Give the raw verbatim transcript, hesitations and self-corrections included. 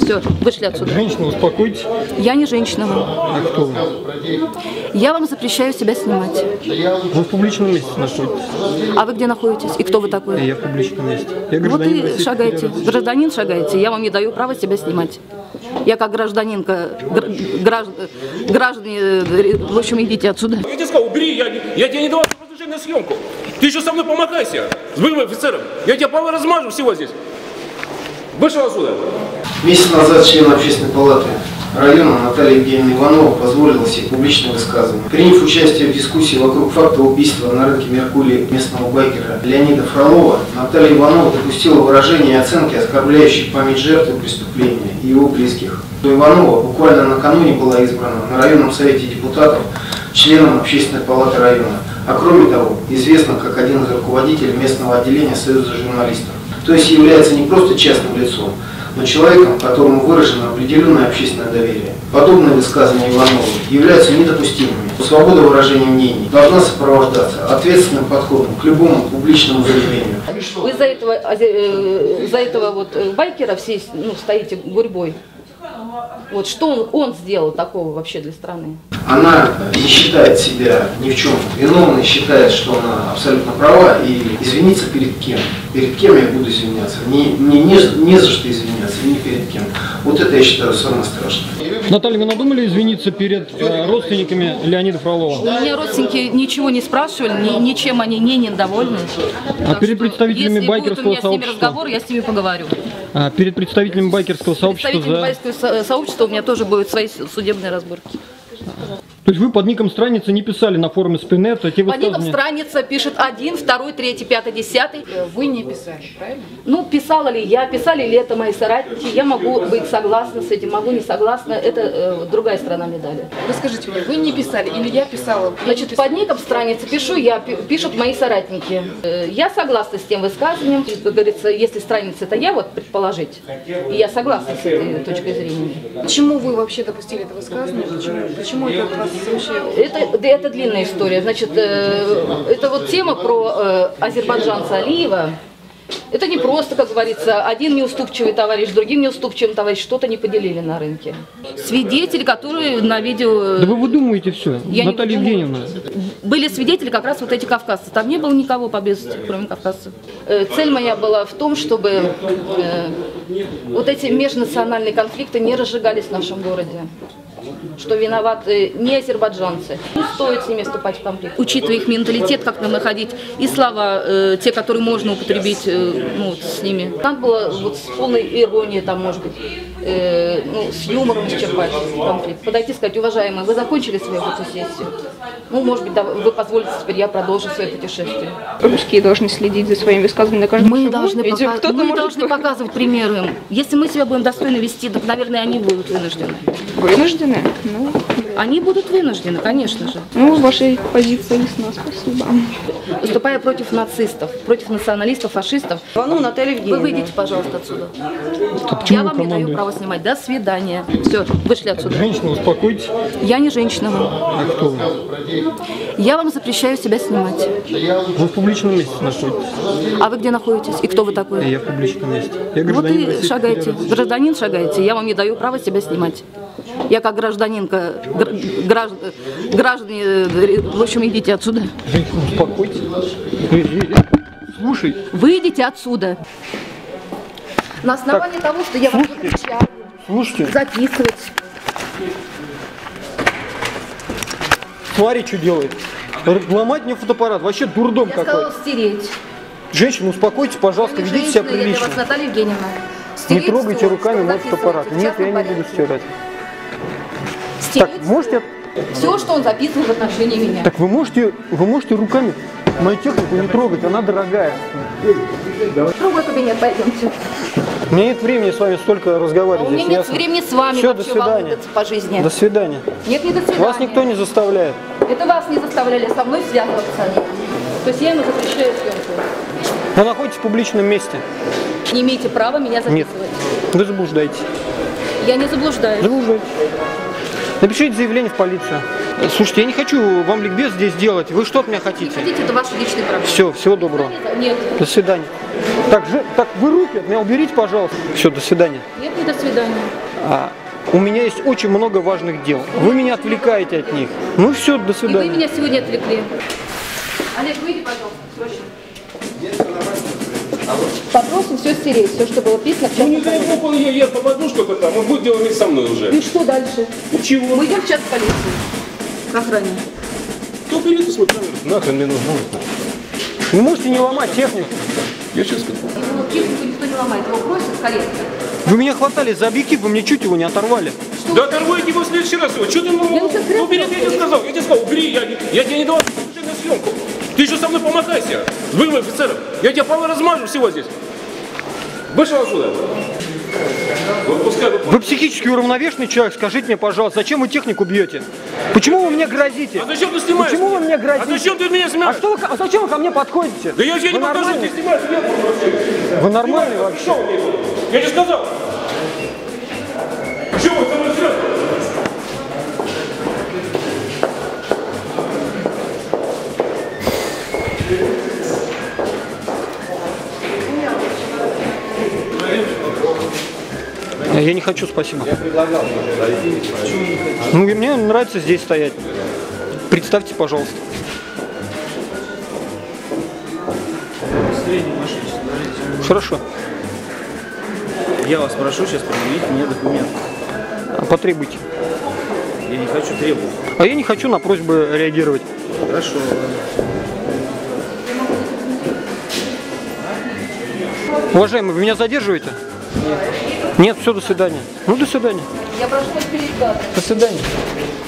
Все, вышли отсюда. Женщина, успокойтесь. Я не женщина. А кто вы? Я вам запрещаю себя снимать. Вы в публичном месте находитесь. А вы где находитесь? И кто вы такой? Я в публичном месте. Я Вот гражданин и Российской шагайте. Федерации. Гражданин шагайте. Я вам не даю права себя снимать. Я как гражданинка, гражд... граждане, в общем, идите отсюда. Я тебе сказал, убери, я, я тебе не давал разрешение на съемку. Ты еще со мной помогайся, с боевым офицером. Я тебя размажу всего здесь. Вышел отсюда. Месяц назад член Общественной палаты района Наталья Евгеньевна Иванова позволила себе публичное высказывание. Приняв участие в дискуссии вокруг факта убийства на рынке Меркулий местного байкера Леонида Фролова, Наталья Иванова допустила выражение и оценки, оскорбляющие память жертвы преступления и его близких. Иванова буквально накануне была избрана на районном совете депутатов членом Общественной палаты района, а кроме того известна как один из руководителей местного отделения Союза журналистов. То есть является не просто частным лицом, но человеком, которому выражено определенное общественное доверие. Подобные высказывания Ивановой являются недопустимыми. Свобода выражения мнений должна сопровождаться ответственным подходом к любому публичному заявлению. Вы за этого, за этого вот байкера все, ну, стоите гурьбой. Вот что он, он сделал такого вообще для страны? Она не считает себя ни в чем виновной, считает, что она абсолютно права, и извиниться перед кем? Перед кем я буду извиняться? Мне не, не, не за что извиняться, ни перед кем. Вот это я считаю самое страшное. Наталья, вы надумали извиниться перед э, родственниками Леонида Фролова? У меня родственники ничего не спрашивали, ни, ничем они не недовольны. А перед представителями если байкерского будет у меня сообщества? с ними разговор, я с ними поговорю. А перед представителями байкерского сообщества Представители за... байкерского сообщества у меня тоже будут свои судебные разборки. То есть вы под ником страницы не писали на форуме Спинет, эти Под ником высказывания? страница пишет один, второй, третий, пятый, десятый. Вы не писали, правильно? Ну, писала ли я, писали ли это мои соратники, я могу быть согласна с этим, могу не согласна, это э, другая сторона медали. Вы скажите мне, вы не писали или я писала? Значит, под ником страницы пишу я, пишут мои соратники. Э, Я согласна с тем высказыванием, как говорится, если страница это я, вот предположить, и я согласна с этой точкой зрения. Почему вы вообще допустили это высказывание? Почему, почему это вас смущало? Это, да, это длинная история. Значит, э, это вот тема про э, азербайджанца Алиева. Это не просто, как говорится, один неуступчивый товарищ, другим неуступчивым товарищ что-то не поделили на рынке. Свидетели, которые на видео... Да вы выдумываете все, Я Наталья Евгеньевна. Были свидетели как раз вот эти кавказцы. Там не было никого поблизости, кроме кавказцев. Э, Цель моя была в том, чтобы э, вот эти межнациональные конфликты не разжигались в нашем городе. Что виноваты не азербайджанцы. Не стоит с ними вступать в конфликт. Учитывая их менталитет, как нам находить и слова, э, те, которые можно употребить э, ну, вот, с ними. Надо было вот, с полной иронией, там, может быть, э, ну, с юмором исчерпать конфликт. Подойти и сказать: уважаемые, вы закончили свою фотосессию? Ну, может быть, да, вы позволите, теперь я продолжу свое путешествие. Русские должны следить за своими высказываниями на каждом Мы шагу. должны, Ведь пока... кто-то мы может... должны показывать примеры им. Если мы себя будем достойно вести, так, наверное, они будут вынуждены. Вынуждены? Ну, Они будут вынуждены, конечно же. ну, вашей позиции ясна, спасибо. Выступая против нацистов, против националистов, фашистов. Ну, Наталья Евгеньевна. Вы выйдите, пожалуйста, отсюда. Почему Я вы вам не даю командуете? права снимать. До свидания. Все, вышли отсюда. Женщина, успокойтесь. Я не женщина. А кто вы? Я вам запрещаю себя снимать. Вы в публичном месте находитесь. А вы где находитесь? И кто вы такой? Я в публичном месте. Я Вот гражданин и Российской шагайте. Федерации. Гражданин шагайте. Я вам не даю права себя снимать. Я как гражданинка, гражд... граждане, в общем, идите отсюда. Женщина, успокойтесь. Слушай. Выйдите отсюда. На основании Так. того, что я вам запрещаю Слушайте, записывать. смотри, что делает. Ломать мне фотоаппарат. Вообще дурдом Я какой. сказала стереть. Женщина, успокойтесь, пожалуйста, ведите себя Женщина, я для прилично. вас Наталья Евгеньевна. Не Стереть трогайте всё, руками что мой фотоаппарат. записываете в Нет, я частном не буду порядке. стирать. Стереть Так, можете... все, что он записывал в отношении меня. Так вы можете, вы можете руками мою технику не трогать, она дорогая. В другой кабинет пойдемте. У меня нет времени с вами столько А разговаривать. у меня здесь, нет ясно? времени с вами Все, до вообще свидания. волнуться по жизни. До свидания. Нет, не до свидания. Вас никто не заставляет. Это вас не заставляли со мной связываться. То есть я ему запрещаю съемку. Вы находитесь в публичном месте. Не имеете права меня Нет. записывать. Вы заблуждаетесь. Я не заблуждаюсь. Заблуждаетесь. Напишите заявление в полицию. Слушайте, я не хочу вам ликбез здесь делать. Вы что от меня Не хотите? хотите, это ваши личные проблемы. Все, всего доброго. Нет. До свидания. Так, же, так вы руки от меня уберите, пожалуйста. Все, до свидания. Нет, не до свидания. А, у меня есть очень много важных дел. Вы меня отвлекаете от них. Ну все, до И вы свидания. меня сегодня отвлекли. Олег, выйди, пожалуйста, срочно. Попросим все стереть, все, что было писано. Ну не дай бог, он я, я по подушку там, он будет делать со мной уже. И что дальше? Ничего. Мы идем в час полиции. К охране. Кто берет свой камеру? Нахрен мне нужно. Вы можете не ломать технику. Я сейчас скажу. Его технику никто не ломает, его бросят в карету. Вы меня хватали за объектив, вы мне чуть его не оторвали. Да оторвайте его в следующий раз. Что ты, ну, Я уже ну, убери, я тебе сказал, я тебе сказал, убери, я, я тебе не давал разрешения на съемку. Ты еще со мной помахайся, с боевым офицером. Я тебя полно размажу всего здесь. Вышел отсюда. Вот пускай, вот, Вы психически уравновешенный человек, скажите мне, пожалуйста, зачем вы технику бьете? Почему вы мне грозите? А зачем ты снимаешь? Почему вы мне грозите? А зачем ты меня А, снимаешь? что вы, а зачем вы ко мне подходите? Да я тебе не Вы покажу, нормальный? ты снимаешь, я буду вообще. Вы нормальный вообще? Что мне? Я тебе сказал. Чего вы со мной связаны? Я не хочу, спасибо. Ну, и мне нравится здесь стоять. Представьте, пожалуйста. Хорошо. Я вас прошу сейчас предъявить мне документы. Потребуйте. Я не хочу требовать. А я не хочу на просьбы реагировать. Хорошо. Уважаемый, вы меня задерживаете? Нет. Нет, все, до свидания. Ну, до свидания. Я прошу вас передать. До свидания.